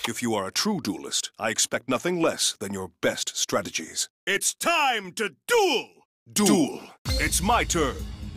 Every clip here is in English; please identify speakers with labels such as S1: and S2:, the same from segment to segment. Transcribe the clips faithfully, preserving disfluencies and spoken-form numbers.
S1: If you are a true duelist, I expect nothing less than your best strategies.
S2: It's time to duel!
S1: Duel! It's my turn!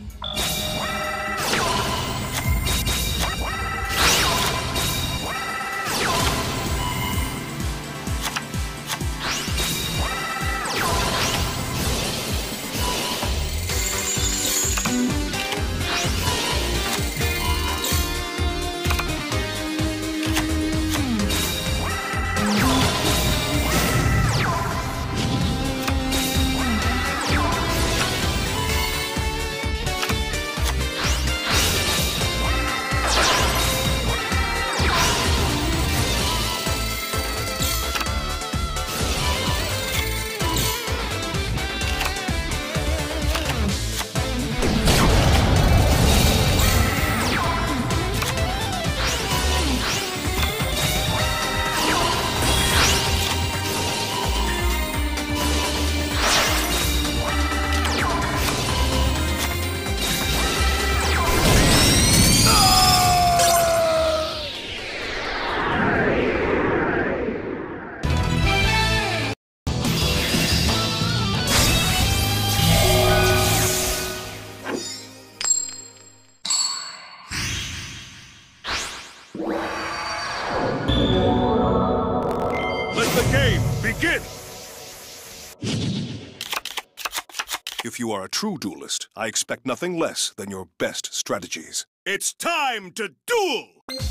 S1: If you are a true duelist, I expect nothing less than your best strategies.
S2: It's time to duel!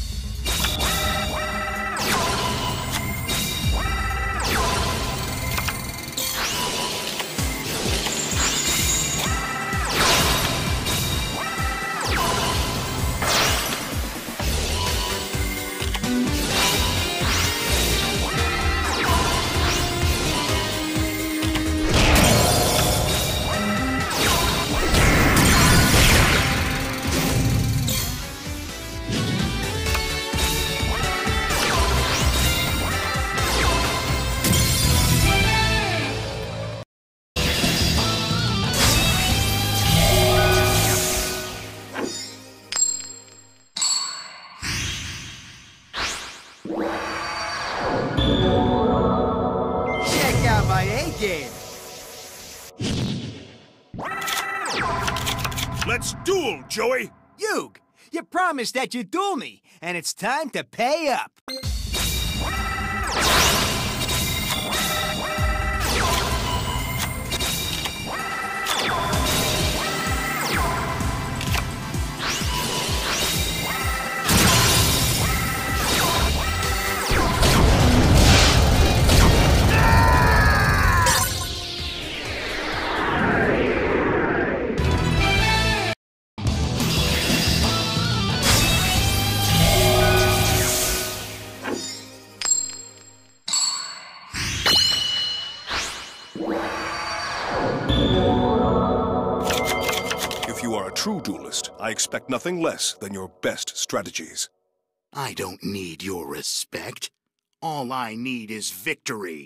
S2: Let's duel, Joey!
S3: Yug, you promised that you'd duel me, and it's time to pay up.
S1: If you are a true duelist, I expect nothing less than your best strategies.
S4: I don't need your respect. All I need is victory.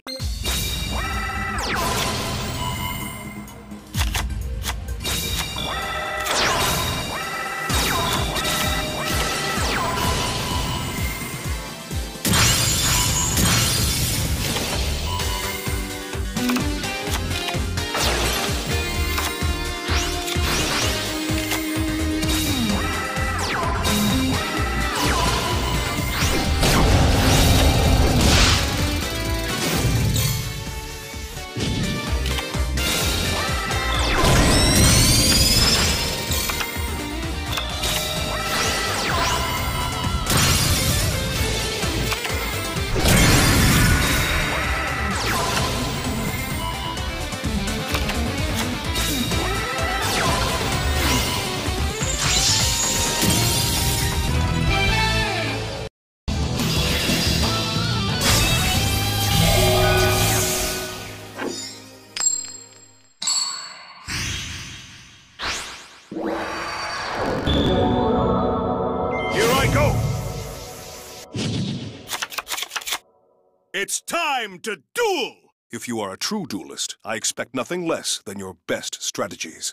S2: It's time to duel!
S1: If you are a true duelist, I expect nothing less than your best strategies.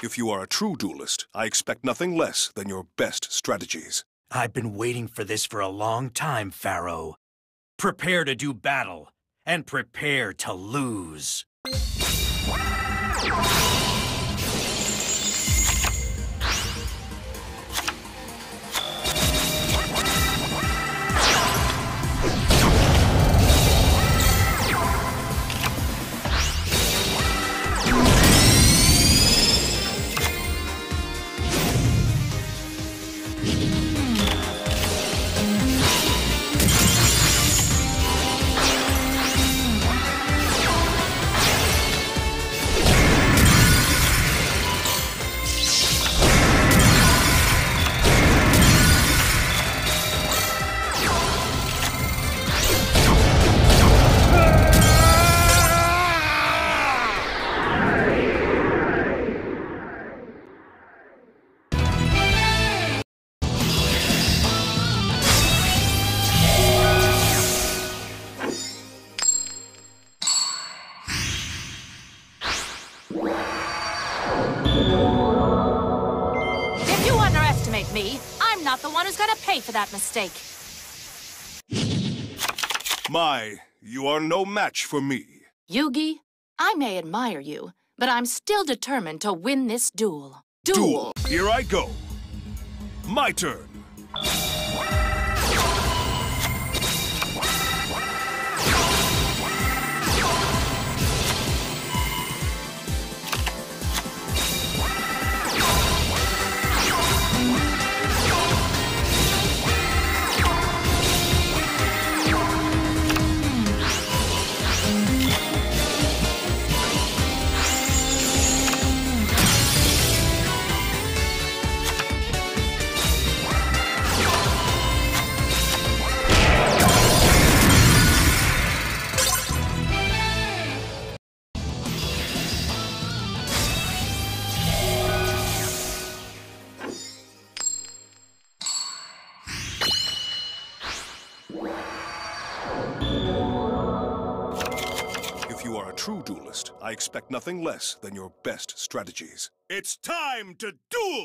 S1: If you are a true duelist, I expect nothing less than your best strategies.
S5: I've been waiting for this for a long time, Pharaoh. Prepare to do battle, and prepare to lose.
S6: Me, I'm not the one who's gonna pay for that mistake.
S1: My, you are no match for me.
S6: Yugi, I may admire you, but I'm still determined to win this duel. Duel!
S1: Duel. Here I go. My turn. If you are a true duelist, I expect nothing less than your best strategies.
S2: It's time to duel!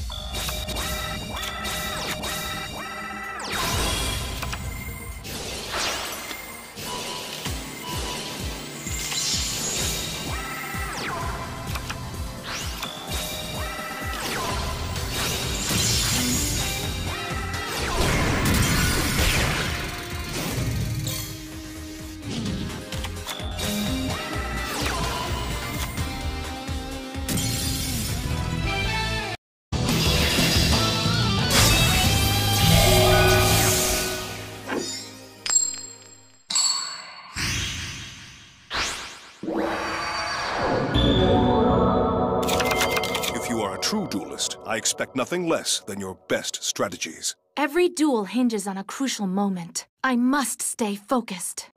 S1: If you are a true duelist, I expect nothing less than your best strategies.
S6: Every duel hinges on a crucial moment. I must stay focused.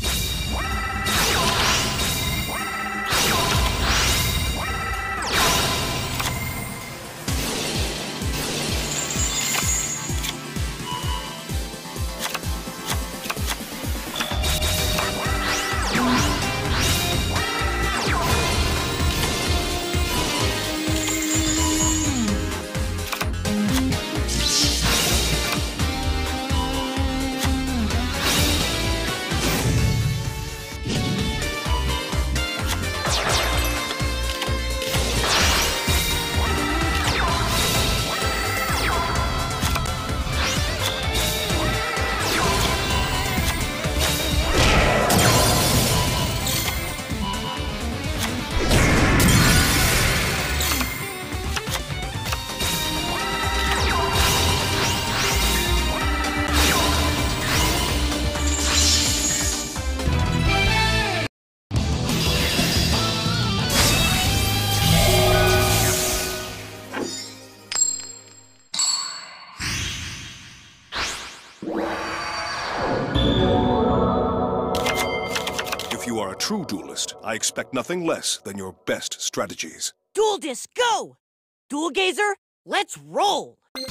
S1: If you are a true duelist, I expect nothing less than your best strategies.
S7: Duel Disc, go! Duel Gazer, let's roll!